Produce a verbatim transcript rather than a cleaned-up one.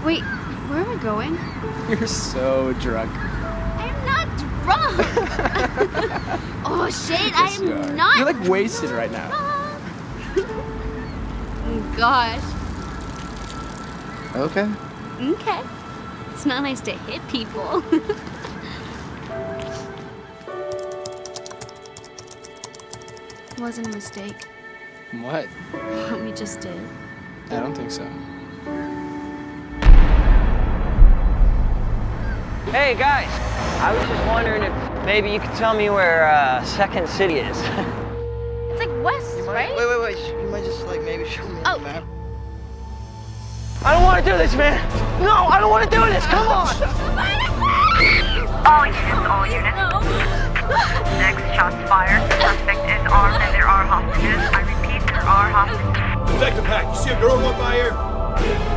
Wait, where am I going? You're so drunk. I'm not drunk! Oh shit, Yes, I am you are. not You're like wasted right now. Oh gosh. Okay. Okay. It's not nice to hit people. It wasn't a mistake. What? What we just did. I don't think so. Hey guys, I was just wondering if maybe you could tell me where uh, Second City is. It's like west, You might, right? Wait, wait, wait. You might just like maybe show me Oh. the map. I don't want to do this, man. No, I don't want to do this. Come on. All units, all units. Next shots fired. The suspect is armed and there are hostages. I repeat, there are hostages. Detective Hack, you see a girl run by here?